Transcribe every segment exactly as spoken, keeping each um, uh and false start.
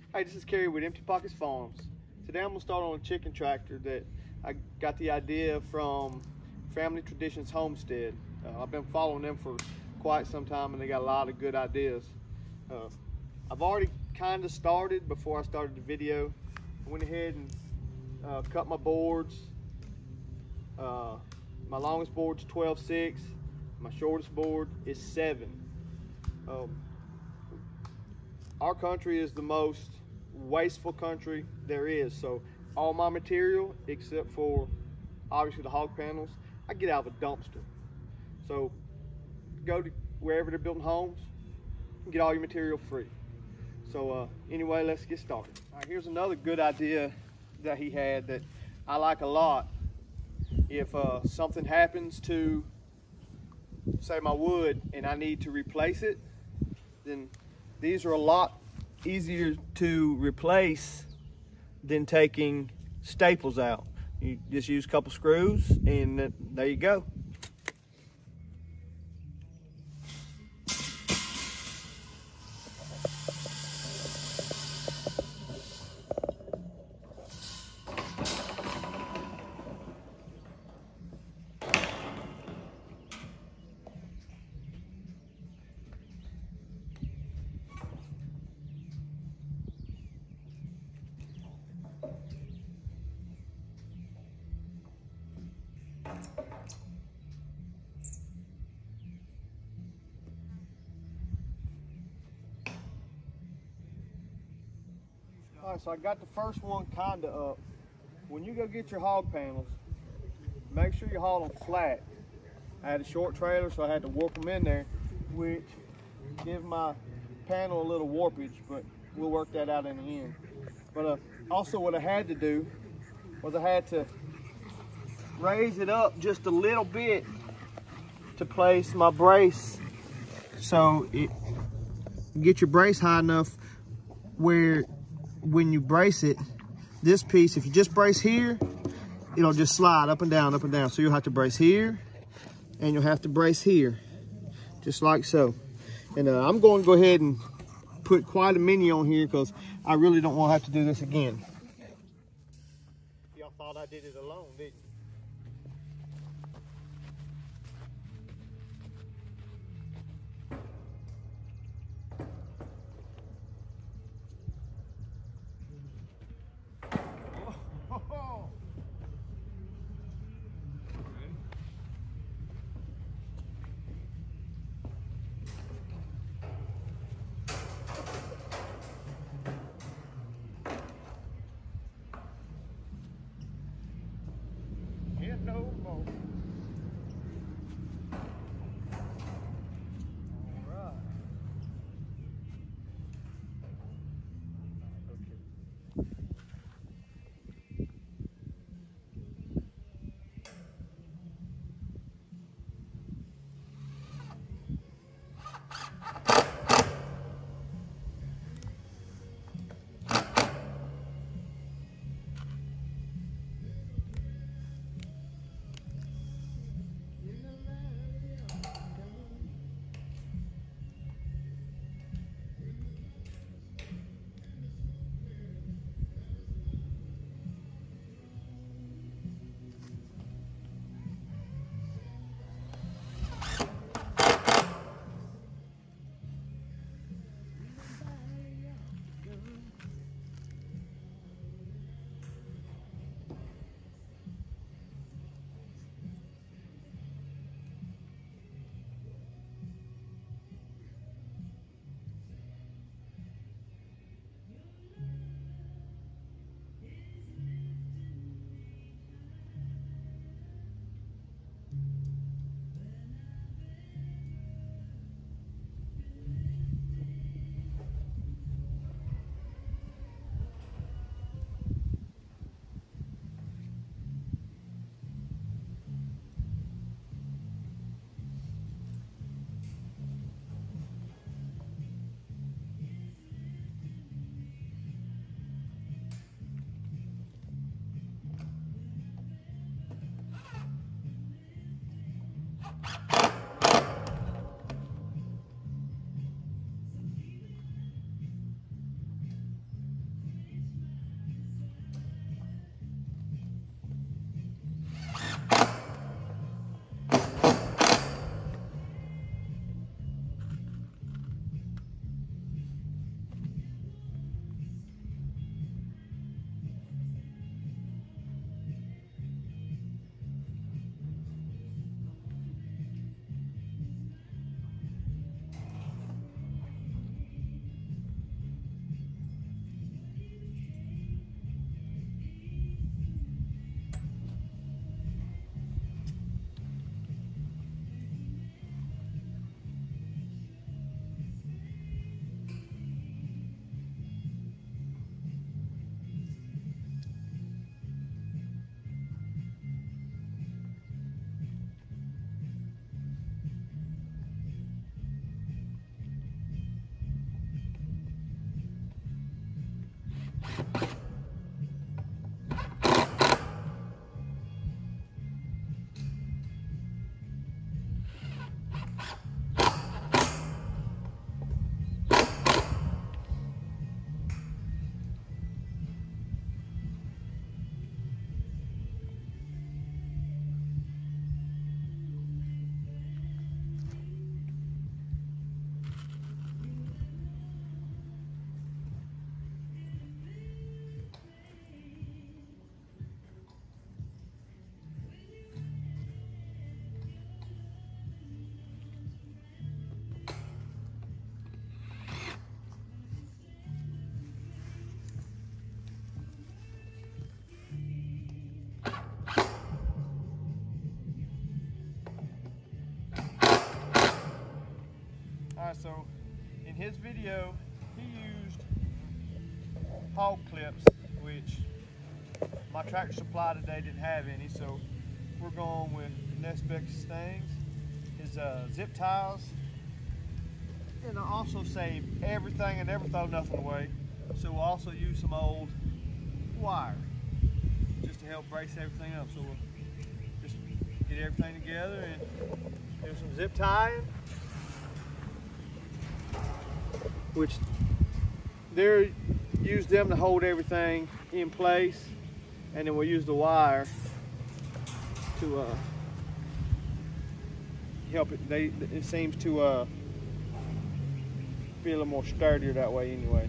Hey, this is Kerry with Empty Pockets Farms. Today I'm going to start on a chicken tractor that I got the idea from Family Traditions Homestead. Uh, I've been following them for quite some time and they got a lot of good ideas. Uh, I've already kind of started before I started the video. I went ahead and uh, cut my boards. Uh, my longest board's twelve six. My shortest board is seven. Um, our country is the most wasteful country there is, so all my material except for obviously the hog panels I get out of a dumpster. So go to wherever they're building homes and get all your material free. So uh, anyway, let's get started. All right, here's another good idea that he had that I like a lot. If uh, something happens to say my wood and I need to replace it, then these are a lot easier to replace than taking staples out. You just use a couple screws and there you go. All right, so I got the first one kind of up. When you go get your hog panels, make sure you haul them flat. I had a short trailer, so I had to warp them in there, which give my panel a little warpage, but we'll work that out in the end. But uh, also what I had to do was I had to raise it up just a little bit to place my brace, so it get your brace high enough where when you brace it, this piece, if you just brace here, it'll just slide up and down, up and down. So you'll have to brace here, and you'll have to brace here, just like so. And uh, I'm going to go ahead and put quite a mini on here because I really don't want to have to do this again. Y'all thought I did it alone, didn't you? Alright, so in his video, he used hog clips, which my Tractor Supply today didn't have any, so we're going with next best things. His uh, zip ties, and I also saved everything and never throw nothing away. So we'll also use some old wire just to help brace everything up. So we'll just get everything together and do some zip tying, which they're use them to hold everything in place, and then we'll use the wire to uh, help it. They it seems to uh, be a little more sturdier that way anyway.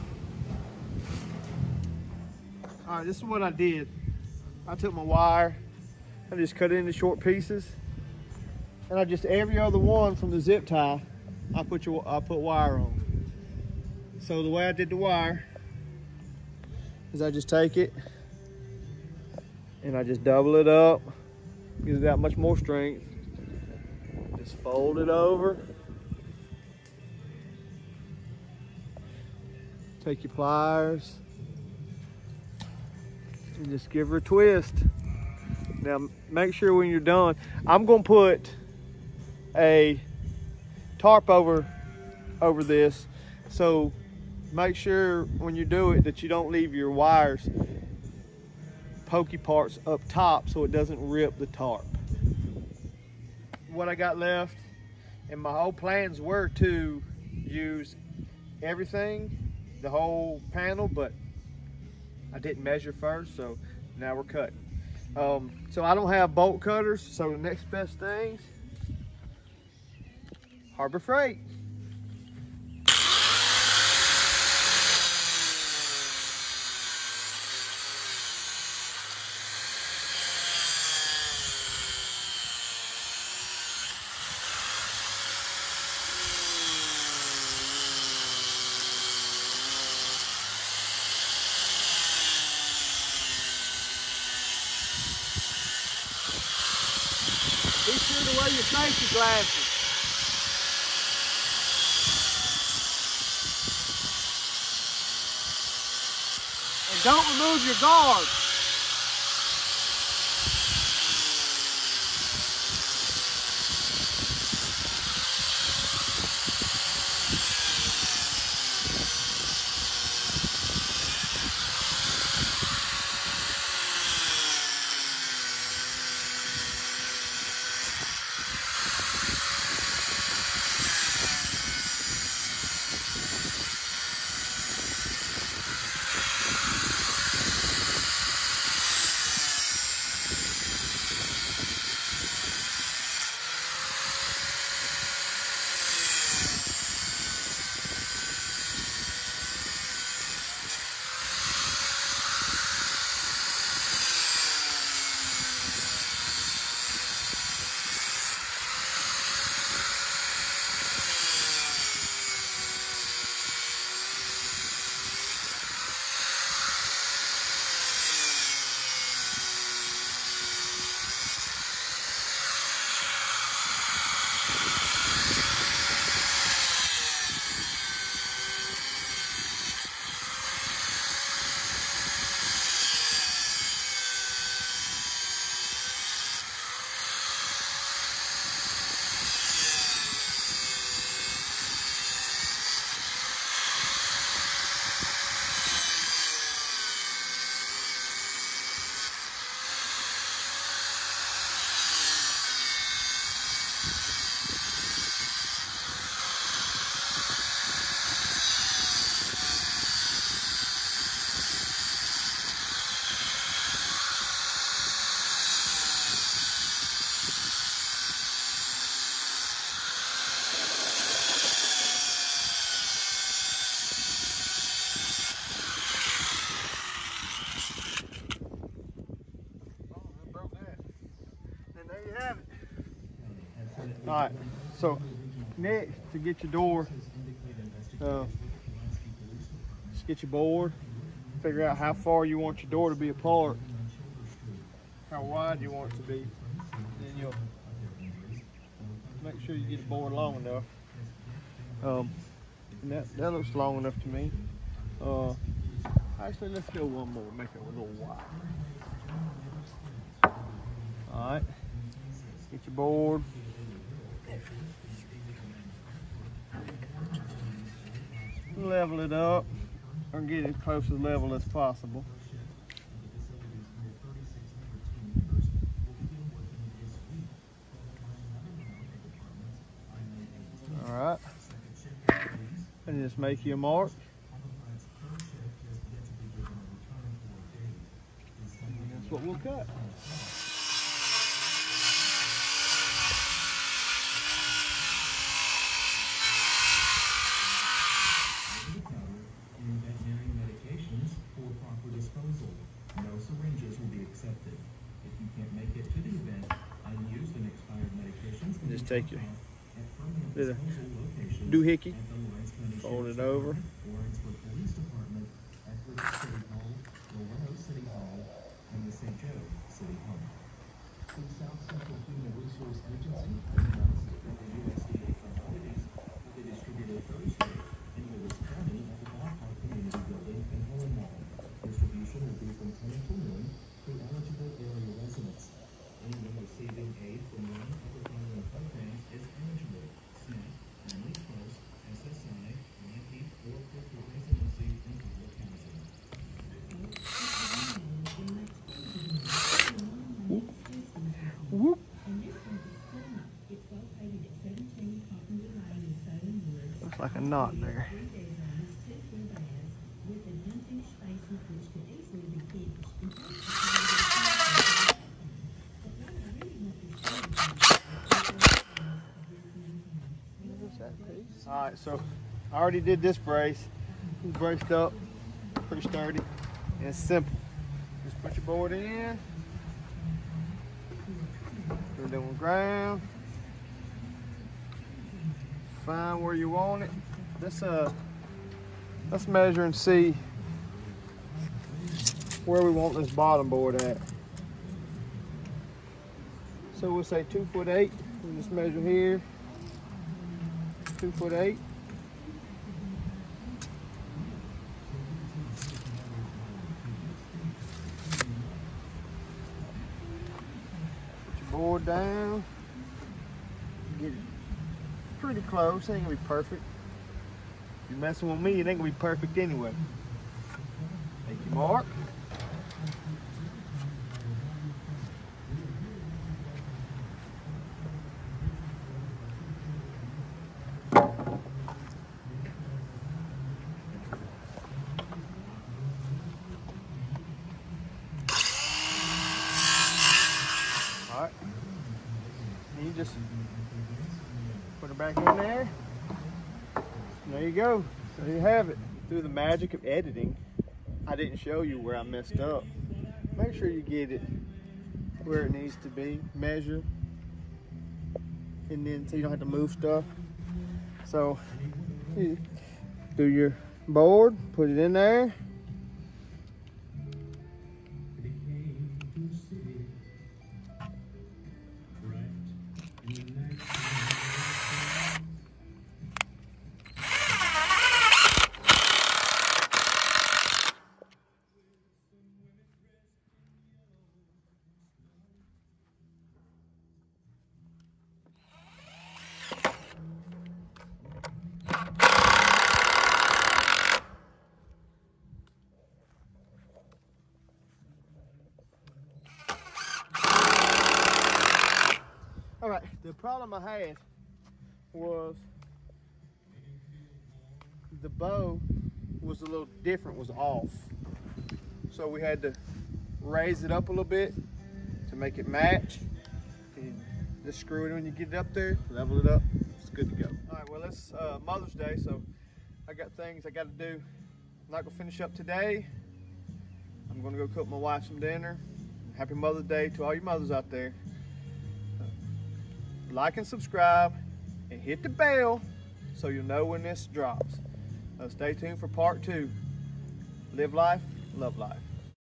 All right, this is what I did. I took my wire, I just cut it into short pieces, and I just every other one from the zip tie, I put your I put wire on. So the way I did the wire is I just take it and I just double it up, gives it that much more strength. Just fold it over. Take your pliers and just give her a twist. Now make sure when you're done, I'm gonna put a tarp over over this, so make sure when you do it that you don't leave your wires pokey parts up top so it doesn't rip the tarp. What I got left, and my whole plans were to use everything, the whole panel, but I didn't measure first, so now we're cutting. Um, so I don't have bolt cutters, so the next best things, Harbor Freight. Be sure to wear your safety glasses. And don't remove your guard. All right, so next, to get your door, uh, just get your board, figure out how far you want your door to be apart, how wide you want it to be, then you'll make sure you get the board long enough. Um, and that, that looks long enough to me. Uh, actually, let's go one more, make it a little wide. All right, get your board. Level it up, or get it close to level as possible. All right, and just make you a mark. And that's what we'll cut. Just take your bit of doohickey, fold it over. Whoop. Looks like a knot there. All right, so I already did this brace. It's braced up, pretty sturdy, and it's simple. Just put your board in. Put it on the ground. Find where you want it. Let's uh, let's measure and see where we want this bottom board at. So we'll say two foot eight. We'll just measure here. Two foot eight. Board down, get it pretty close. It ain't gonna be perfect. If you're messing with me, it ain't gonna be perfect anyway. Take your mark. Alright, and you just put it back in there. And there you go. There you have it. Through the magic of editing, I didn't show you where I messed up. Make sure you get it where it needs to be. Measure, and then so you don't have to move stuff. So, you do your board, put it in there. All right, the problem I had was the bow was a little different, was off. So we had to raise it up a little bit to make it match. And just screw it when you get it up there, level it up, it's good to go. All right, well, it's uh, Mother's Day, so I got things I gotta do. I'm not gonna finish up today. I'm gonna go cook my wife some dinner. Happy Mother's Day to all you mothers out there. Like and subscribe and hit the bell so you'll know when this drops. Uh, stay tuned for part two. Live life, love life.